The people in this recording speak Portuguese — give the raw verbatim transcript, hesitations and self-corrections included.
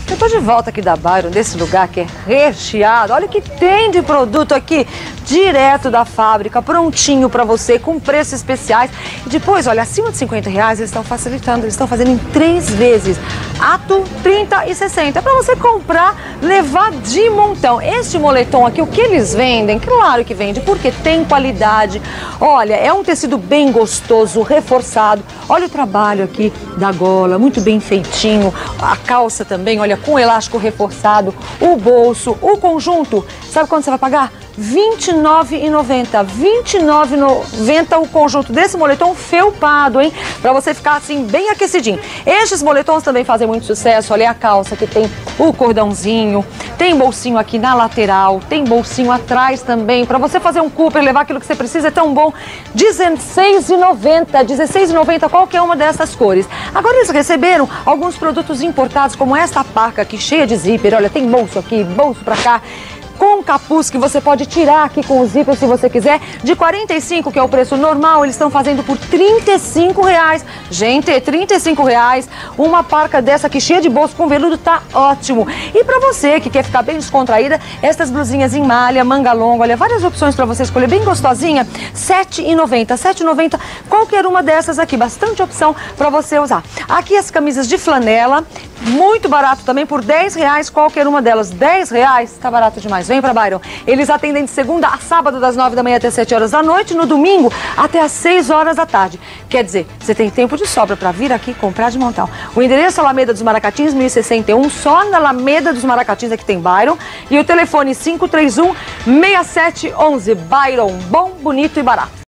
Eu tô de volta aqui da Byron, desse lugar que é recheado. Olha o que tem de produto aqui, direto da fábrica, prontinho pra você, com preços especiais. E depois, olha, acima de cinquenta reais, eles estão facilitando, eles estão fazendo em três vezes. Ato, trinta e sessenta. É pra você comprar, levar de montão. Este moletom aqui, o que eles vendem? Claro que vende, porque tem qualidade. Olha, é um tecido bem gostoso, reforçado. Olha o trabalho aqui da gola, muito bem feitinho. A calça também, olha, com elástico reforçado. O bolso, o conjunto. Sabe quanto você vai pagar? vinte e nove reais e noventa centavos. vinte e nove reais e noventa centavos o conjunto desse moletom felpado, hein? Pra você ficar assim, bem aquecidinho. Estes moletons também fazem muito sucesso. Olha a calça que tem o cordãozinho, tem bolsinho aqui na lateral, tem bolsinho atrás também. Pra você fazer um Cooper, levar aquilo que você precisa, é tão bom. dezesseis reais e noventa centavos. dezesseis reais e noventa centavos qualquer uma dessas cores. Agora eles receberam alguns produtos importados, como esta paca aqui, cheia de zíper. Olha, tem bolso aqui, bolso pra cá, com capuz que você pode tirar aqui com o zíper se você quiser, de quarenta e cinco reais, que é o preço normal, eles estão fazendo por trinta e cinco reais. Gente, trinta e cinco reais, uma parca dessa aqui cheia de bolso com veludo tá ótimo. E pra você que quer ficar bem descontraída, estas blusinhas em malha, manga longa, olha, várias opções pra você escolher, bem gostosinha, sete reais e noventa centavos, sete reais e noventa centavos, qualquer uma dessas aqui, bastante opção pra você usar. Aqui as camisas de flanela, muito barato também, por dez reais qualquer uma delas. dez reais, tá barato demais. Vem pra Byron. Eles atendem de segunda a sábado, das nove da manhã até sete horas da noite, no domingo até às seis horas da tarde. Quer dizer, você tem tempo de sobra pra vir aqui comprar de montão. O endereço é Alameda dos Maracatins, mil e sessenta e um, só na Alameda dos Maracatins aqui tem Byron. E o telefone cinco três um, seis sete um um. Byron, bom, bonito e barato.